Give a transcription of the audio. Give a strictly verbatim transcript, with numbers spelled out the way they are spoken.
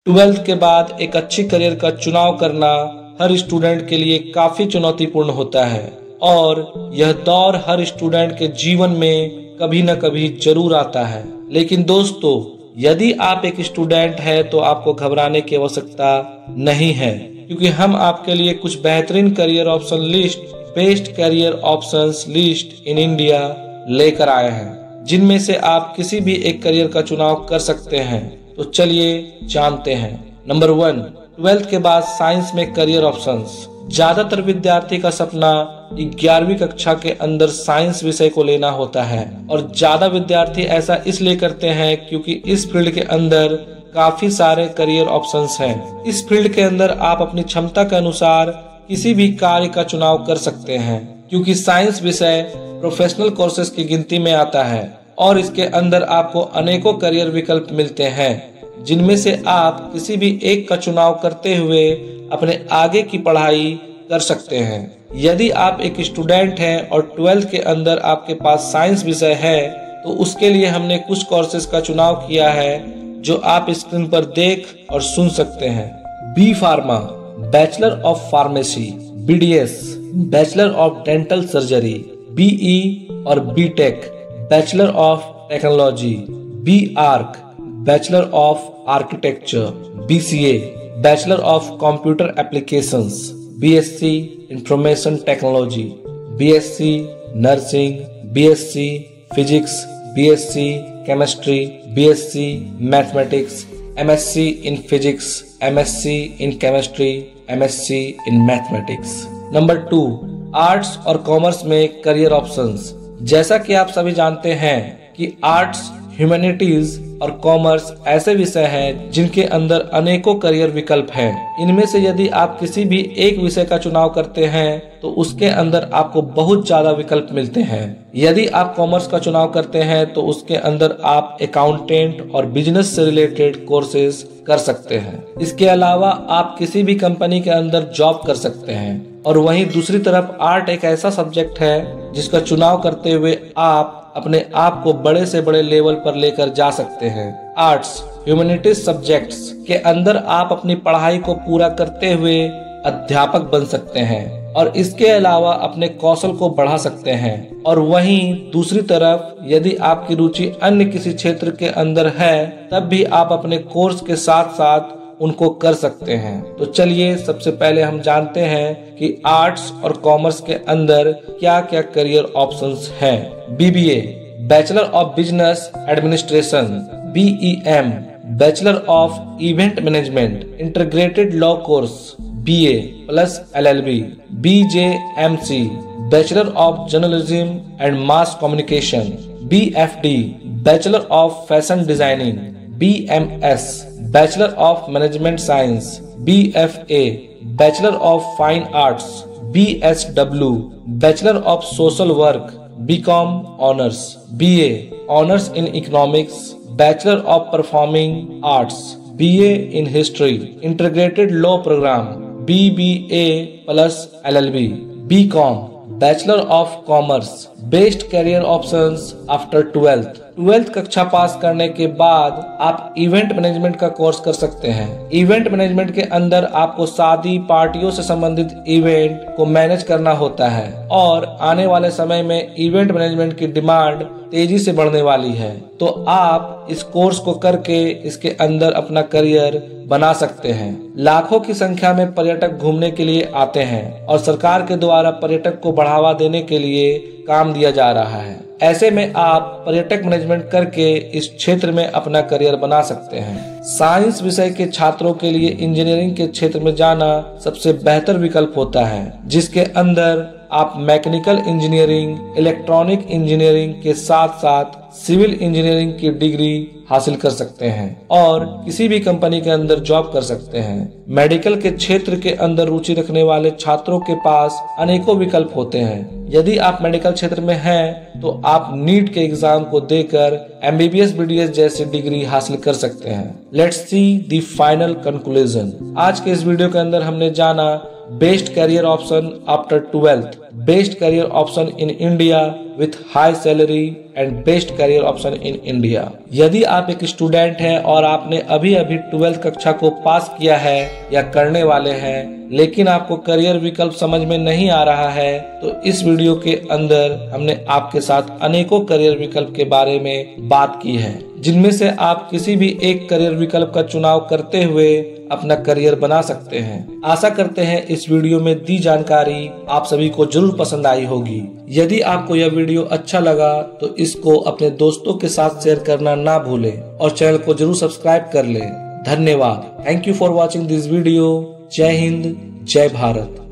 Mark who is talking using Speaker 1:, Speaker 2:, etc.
Speaker 1: Twelfth के बाद एक अच्छी करियर का चुनाव करना हर स्टूडेंट के लिए काफी चुनौतीपूर्ण होता है और यह दौर हर स्टूडेंट के जीवन में कभी न कभी जरूर आता है। लेकिन दोस्तों, यदि आप एक स्टूडेंट हैं तो आपको घबराने की आवश्यकता नहीं है, क्योंकि हम आपके लिए कुछ बेहतरीन career option list, best career options list in India लेकर आए हैं, जिनमें से आप किसी भी एक करियर का चुनाव कर सकते हैं। तो चलिए जानते हैं। नंबर वन, ट्वेल्थ के बाद साइंस में करियर ऑप्शंस। ज्यादातर विद्यार्थी का सपना ग्यारहवीं कक्षा के अंदर साइंस विषय को लेना होता है और ज्यादा विद्यार्थी ऐसा इसलिए करते हैं क्योंकि इस फील्ड के अंदर काफी सारे करियर ऑप्शंस हैं। इस फील्ड के अंदर आप अपनी क्षमता के अनुसार किसी भी कार्य का चुनाव कर सकते हैं, क्योंकि साइंस विषय प्रोफेशनल कोर्सेज की गिनती में आता है और इसके अंदर आपको अनेकों करियर विकल्प मिलते हैं, जिनमें से आप किसी भी एक का चुनाव करते हुए अपने आगे की पढ़ाई कर सकते हैं। यदि आप एक स्टूडेंट हैं और ट्वेल्थ के अंदर आपके पास साइंस विषय है तो उसके लिए हमने कुछ कोर्सेज का चुनाव किया है जो आप स्क्रीन पर देख और सुन सकते हैं। B pharma, bachelor of pharmacy. B D S, bachelor of dental surgery. B E और B tech, bachelor of technology. B arch, bachelor of architecture. B C A, bachelor of computer applications. B S C information technology. B S C nursing. B S C physics. B S C chemistry. B S C mathematics. M S C in physics. M S C in chemistry. M S C in mathematics. Number two, arts और commerce में career options. जैसा कि आप सभी जानते हैं कि arts, humanities और कॉमर्स ऐसे विषय हैं जिनके अंदर अनेकों करियर विकल्प हैं। इनमें से यदि आप किसी भी एक विषय का चुनाव करते हैं तो उसके अंदर आपको बहुत ज्यादा विकल्प मिलते हैं। यदि आप कॉमर्स का चुनाव करते हैं तो उसके अंदर आप अकाउंटेंट और बिजनेस से रिलेटेड कोर्सेज कर सकते हैं। इसके अलावा आप किसी भी कंपनी के अंदर जॉब कर सकते हैं। और वहीं दूसरी तरफ आर्ट एक ऐसा सब्जेक्ट है जिसका चुनाव करते हुए आप अपने आप को बड़े से बड़े लेवल पर लेकर जा सकते हैं। आर्ट्स, ह्यूमैनिटीज सब्जेक्ट्स के अंदर आप अपनी पढ़ाई को पूरा करते हुए अध्यापक बन सकते हैं और इसके अलावा अपने कौशल को बढ़ा सकते हैं। और वहीं दूसरी तरफ यदि आपकी रुचि अन्य किसी क्षेत्र के अंदर है तब भी आप अपने कोर्स के साथ साथ उनको कर सकते हैं। तो चलिए सबसे पहले हम जानते हैं कि आर्ट्स और कॉमर्स के अंदर क्या क्या करियर ऑप्शंस हैं। B B A, bachelor of business administration. B E M, bachelor of event management integrated law course. B A plus L L B. B J M C, bachelor of journalism and mass communication. B F D, bachelor of fashion designing. B M S, bachelor of management science. B F A, bachelor of fine arts. B S W, bachelor of social work. B com honours. B A honours in economics, bachelor of performing arts. B A in history, integrated law programme. B B A plus L L B. B com, bachelor of commerce. Best career options after twelfth. Twelfth कक्षा pass करने के बाद आप event management का course कर सकते हैं। Event management के अंदर आपको शादी, पार्टियों से संबंधित इवेंट को मैनेज करना होता है और आने वाले समय में इवेंट मैनेजमेंट की डिमांड तेजी से बढ़ने वाली है। तो आप इस कोर्स को करके इसके अंदर अपना करियर बना सकते हैं। लाखों की संख्या में पर्यटक घूमने के लिए आते हैं और सरकार के द्वारा पर्यटक को बढ़ावा देने के लिए काम दिया जा रहा है। ऐसे में आप पर्यटक मैनेजमेंट करके इस क्षेत्र में अपना करियर बना सकते हैं। साइंस विषय के छात्रों के लिए इंजीनियरिंग के क्षेत्र में जाना सबसे बेहतर विकल्प होता है, जिसके अंदर आप मैकेनिकल इंजीनियरिंग, इलेक्ट्रॉनिक इंजीनियरिंग के साथ साथ सिविल इंजीनियरिंग की डिग्री हासिल कर सकते हैं और किसी भी कंपनी के अंदर जॉब कर सकते हैं। मेडिकल के क्षेत्र के अंदर रुचि रखने वाले छात्रों के पास अनेकों विकल्प होते हैं। यदि आप मेडिकल क्षेत्र में हैं तो आप नीट के एग्जाम को देकर M B B S, B D S जैसी डिग्री हासिल कर सकते हैं। Let's see the final conclusion. आज के इस वीडियो के अंदर हमने जाना best career option after twelfth, best career option in India with high salary and best career option in India. यदि आप एक स्टूडेंट हैं और आपने अभी अभी ट्वेल्थ कक्षा को पास किया है या करने वाले हैं, लेकिन आपको करियर विकल्प समझ में नहीं आ रहा है, तो इस वीडियो के अंदर हमने आपके साथ अनेकों करियर विकल्प के बारे में बात की है, जिनमें से आप किसी भी एक करियर विकल्प का चुनाव करते हुए अपना करियर बना सकते हैं। आशा करते हैं इस वीडियो में दी जानकारी आप सभी को जरूर पसंद आई होगी। यदि आपको यह वीडियो अच्छा लगा तो इसको अपने दोस्तों के साथ शेयर करना ना भूलें और चैनल को जरूर सब्सक्राइब कर लें। धन्यवाद। Thank you for watching this video. जय हिंद, जय भारत।